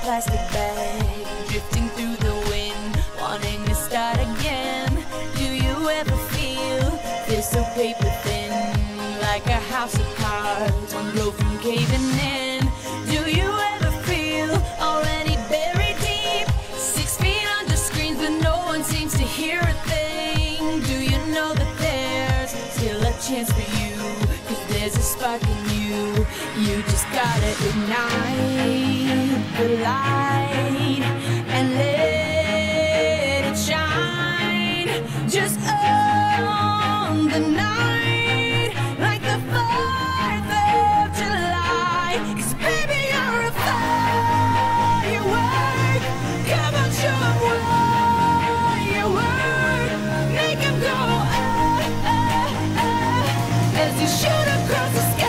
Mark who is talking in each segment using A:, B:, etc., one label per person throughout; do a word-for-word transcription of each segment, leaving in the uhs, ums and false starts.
A: plastic bag, drifting through the wind, wanting to start again. Do you ever feel this so paper thin, like a house of cards, one blow from caving in? Do you ever feel already buried deep, six feet under screens, but no one seems to hear a thing? Do you know that there's still a chance for you, 'cause there's a spark in you? You just gotta ignite the light and let it shine. Just own the night like the fourth of July. 'Cause baby, you're a firework. Come on, show 'em what you work. Make 'em go ah, ah, ah, as you shoot across the sky.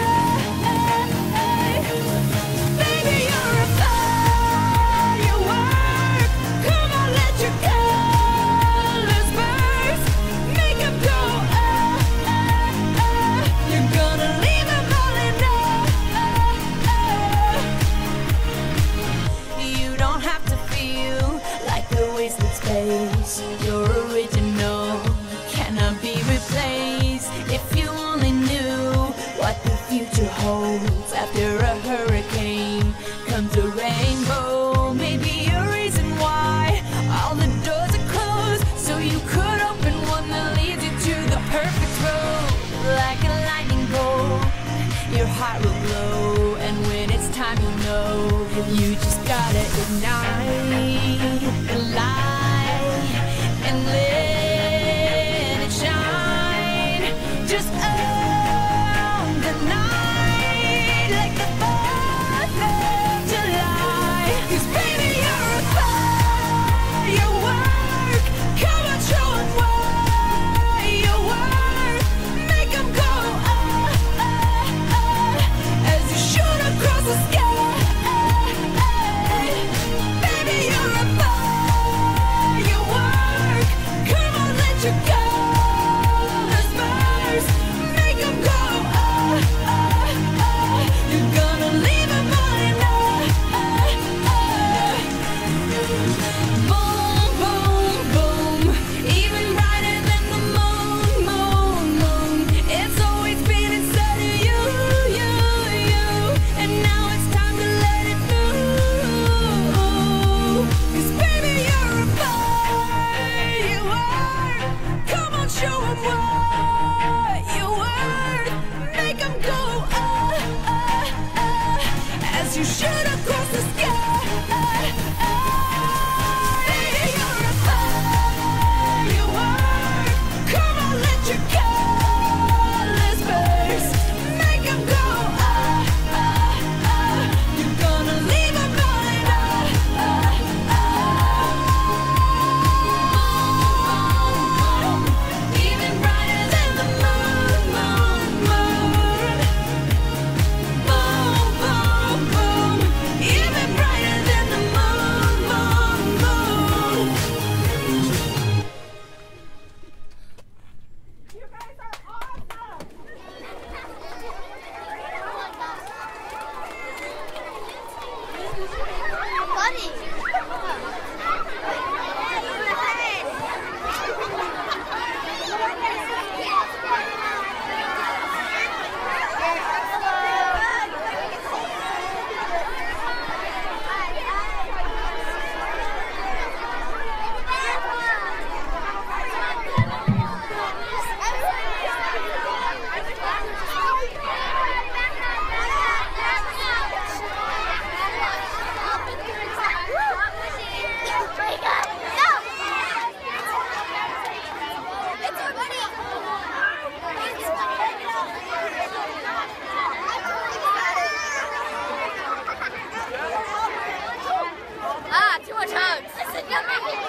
A: You're original, cannot be replaced. If you only knew what the future holds. After a hurricane comes a rainbow. Maybe a reason why all the doors are closed, so you could open one that leads you to the perfect road. Like a lightning bolt, your heart will glow, and when it's time you'll know. You just gotta ignite the light and let it shine. Just own the night like the fourth of July. 'Cause baby, you're a firework. Come on, show 'em what you work. Make 'em go ah, ah, ah, as you shoot across the sky. Baby, you're a firework. Come on, let your colors burst. Make 'em go ah, ah, ah. You're gonna leave 'em all in ah, ah, ah. Boom, boom, boom, even brighter than the moon, moon, moon. It's always been inside of you, you, you, and now it's time to let it through. 'Cause baby, you're a firework. Come on, show 'em what you work. Make 'em go ah, ah, ah, as you shoot across the sky. Baby, you're a firework. Come on, let your colors burst. Make 'em go ah, ah, ah. You're gonna leave 'em all in ah, ah, ah. Even brighter than the moon, moon, moon. Boom, boom, boom, even brighter than the moon, moon, moon.
B: You guys are awesome!
C: Buddy!
D: Ah, too much hugs.